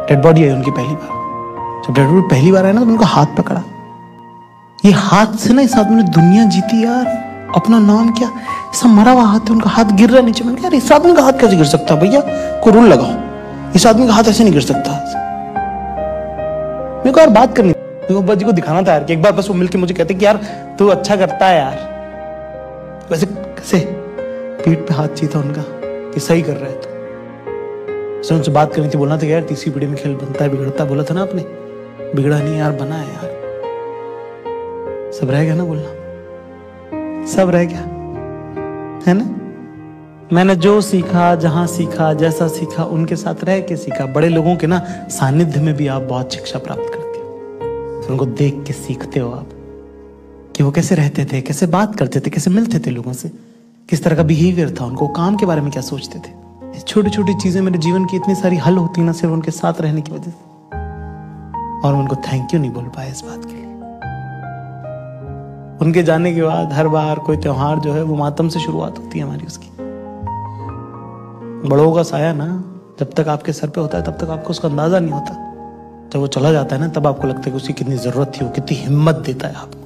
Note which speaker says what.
Speaker 1: Dead body आई उनकी पहली बार। जब डेड बॉडी पहली बार आया ना तो उनका हाथ पकड़ा। ये हाथ से ना इस आदमी ने दुनिया जीती यार। अपना नाम क्या, ऐसा मरा हुआ हाथ है, उनका हाथ गिर रहा नीचे। मैंने कहा यार इस आदमी का हाथ कैसे गिर सकता भैया, कोई रूल लगाओ, इस आदमी का हाथ ऐसे नहीं गिर सकता। मेरे को यार बात करनी, मेरे को दिखाना था यार कि एक बार बस वो मिलके मुझे कहते कि यार तू अच्छा करता है यार। वैसे कैसे पीठ पे हाथ चाहिए था उनका कि सही कर रहा है तो उनसे बात करनी थी, बोलना था यार तीसरी पीढ़ी में खेल बनता है बिगड़ता, बोला था ना आपने, बिगड़ा नहीं यार बना है यार। सब रह गया ना बोलना, सब रह गया है ना। मैंने जो सीखा, जहां सीखा, जैसा सीखा, उनके साथ रह के सीखा। बड़े लोगों के ना सानिध्य में भी आप बहुत शिक्षा प्राप्त करते हो, उनको देख के सीखते हो आप कि वो कैसे रहते थे, कैसे बात करते थे, कैसे मिलते थे लोगों से, किस तरह का बिहेवियर था उनको, काम के बारे में क्या सोचते थे। छोटी छोटी चीजें मेरे जीवन की इतनी सारी हल होती ना सिर्फ उनके साथ रहने की वजह से। और मैं उनको थैंक यू नहीं बोल पाया इस बात के लिए। उनके जाने के बाद हर बार कोई त्योहार जो है वो मातम से शुरुआत होती है हमारी उसकी। बड़ों का साया ना जब तक आपके सर पे होता है तब तक आपको उसका अंदाजा नहीं होता। जब वो चला जाता है ना तब आपको लगता है कि उसकी कितनी जरूरत थी, वो कितनी हिम्मत देता है आपको।